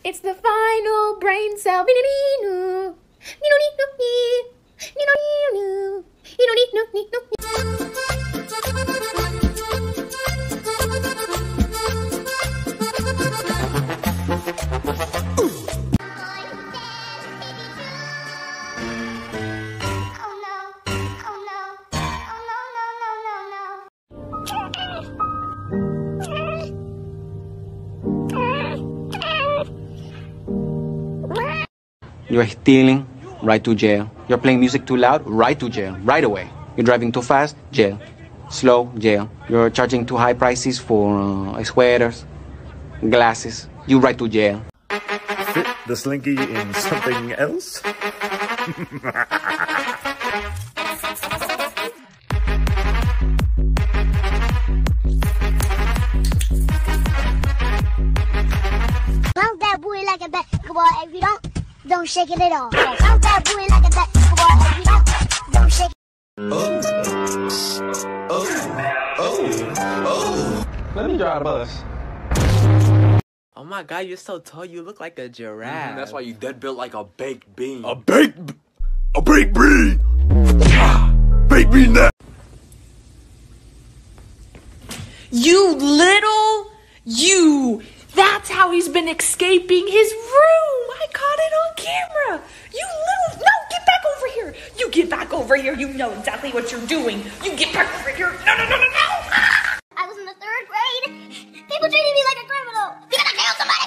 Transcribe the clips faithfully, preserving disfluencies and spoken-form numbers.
It's the final brain cell. You're stealing, right to jail. You're playing music too loud, right to jail, right away. You're driving too fast, jail. Slow, jail. You're charging too high prices for uh, sweaters, glasses, you right to jail. Fit the slinky in something else? Bounce that booty like a basketball. If you don't, don't shake it at all. Bounce that booty like a basketball. If you don't, don't shake it. Oh, oh, oh, oh. Let me drive the bus. Oh my god, you're so tall, you look like a giraffe. Mm, that's why you dead built like a baked bean. A baked... A baked bean! Baked bean now! You little... You... That's how he's been escaping his room. I caught it on camera. You little... No, get back over here. You get back over here. You know exactly what you're doing. You get back over here. No, no, no, no, no. Ah! I was in the third grade. People treated me like a criminal. You gotta kill somebody.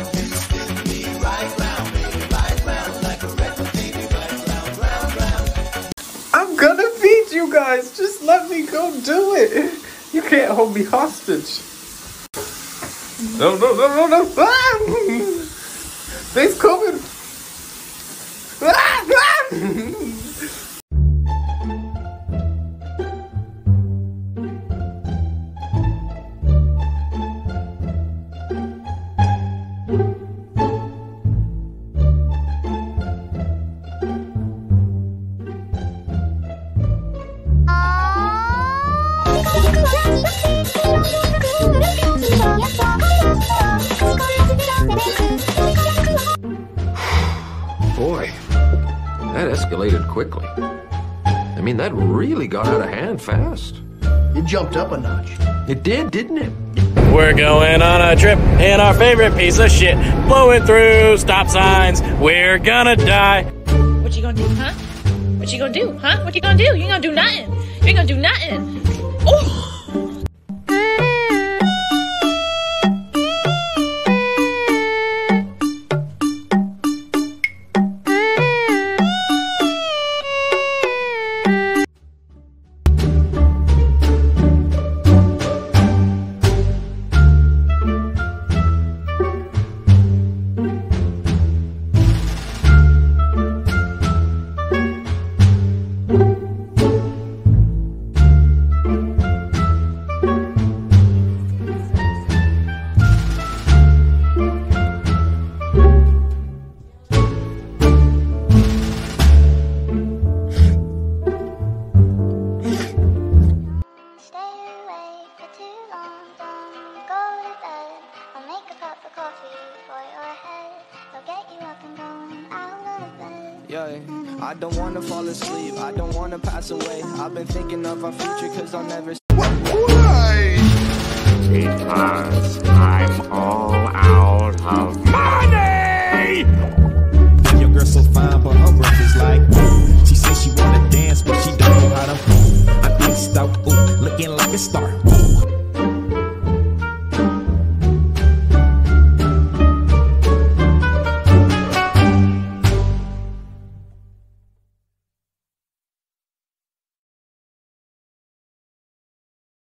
I'm gonna feed you guys. Just let me go do it. You can't hold me hostage. No, no, no, no, no. Ah! Things coming. Ah! Ah! Boy, that escalated quickly. I mean, that really got out of hand fast. It jumped up a notch. It did, didn't it? We're going on a trip in our favorite piece of shit, blowing through stop signs. We're gonna die. What you gonna do, huh? What you gonna do, huh? What you gonna do? You ain't gonna do nothing. You ain't gonna do nothing. Oh! Yeah, I don't wanna fall asleep, I don't wanna pass away. I've been thinking of our future cause I'll never. Why? Because I'm all out of money! Your girl so fine, but her breath is like, ooh. She says she wanna dance, but she don't know how to. I'm iced out, ooh, looking like a star.